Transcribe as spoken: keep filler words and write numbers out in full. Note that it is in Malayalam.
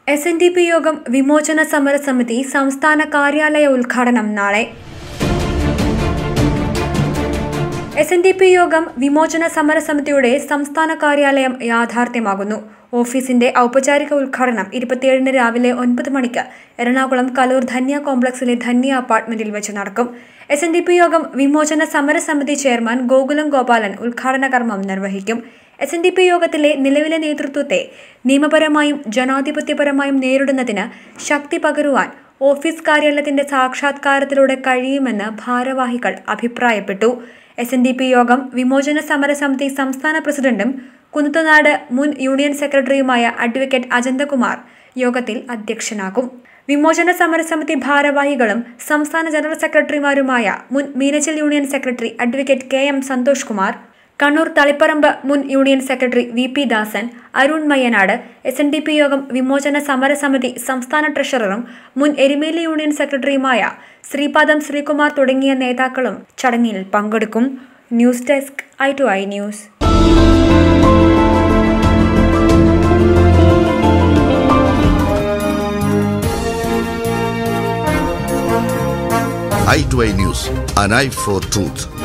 S N D P Yogam വിമോചന സമരസമിതി സംസ്ഥാന കാര്യാലയ ഉദ്ഘാടനം നാളെ. S N D P Yogam വിമോചന സമരസമിതിയുടെ സംസ്ഥാന കാര്യാലയം യാഥാർത്ഥ്യമാകുന്നു. ഓഫീസിന്റെ ഔപചാരിക ഉദ്ഘാടനം ഇരുപത്തിയേഴിന് രാവിലെ ഒൻപത് മണിക്ക് എറണാകുളം കലൂർ ധന്യ കോംപ്ലക്സിലെ ധന്യ അപ്പാർട്ട്മെന്റിൽ വെച്ച് നടക്കും. S N D P Yogam വിമോചന സമരസമിതി ചെയർമാൻ ഗോകുലം ഗോപാലൻ ഉദ്ഘാടന കർമ്മം നിർവഹിക്കും. എസ് എൻ ഡി പി യോഗത്തിലെ നിലവിലെ നേതൃത്വത്തെ നിയമപരമായും ജനാധിപത്യപരമായും നേരിടുന്നതിന് ശക്തി പകരുവാൻ ഓഫീസ് കാര്യാലയത്തിന്റെ സാക്ഷാത്കാരത്തിലൂടെ കഴിയുമെന്ന് ഭാരവാഹികൾ അഭിപ്രായപ്പെട്ടു. S N D P Yogam വിമോചന സമരസമിതി സംസ്ഥാന പ്രസിഡന്റും കുന്നത്തുനാട് മുൻ യൂണിയൻ സെക്രട്ടറിയുമായ അഡ്വക്കേറ്റ് അജന്തകുമാർ യോഗത്തിൽ അധ്യക്ഷനാകും. വിമോചന സമരസമിതി ഭാരവാഹികളും സംസ്ഥാന ജനറൽ സെക്രട്ടറിമാരുമായ മുൻ Meenachil union secretary advocate K M Santhosh Kumar, Kannur Taliparamba മുൻ union secretary V P Dasan, Arun Mayyanad, S N D P Yogam വിമോചന സമരസമിതി സംസ്ഥാന ട്രഷററും മുൻ എരുമേലി യൂണിയൻ സെക്രട്ടറിയുമായ ശ്രീപാദം ശ്രീകുമാർ തുടങ്ങിയ നേതാക്കളും ചടങ്ങിൽ പങ്കെടുക്കും. News desk I to I news. I to I News, an eye for truth.